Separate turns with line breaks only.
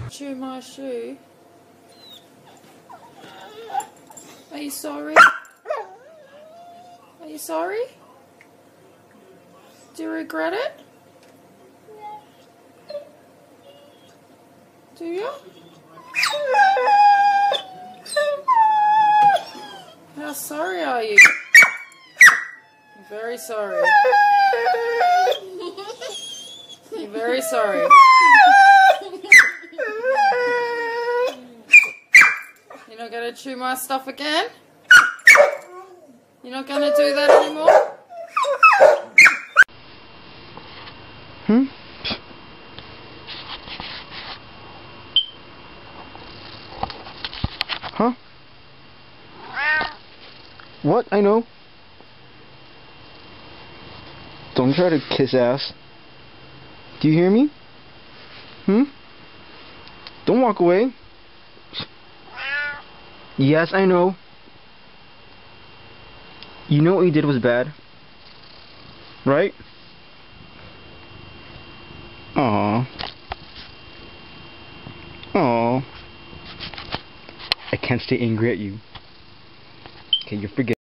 Chew my shoe. Are you sorry? Are you sorry? Do you regret it? Do you? How sorry are you? I'm very sorry. I'm very sorry. You're not going to chew my stuff again? You're not going to do that anymore?
Huh? What? I know. Don't try to kiss ass. Do you hear me? Don't walk away. Yes, I know. You know what you did was bad. Right? Aww. Aww. I can't stay angry at you. Okay, you're forgiven.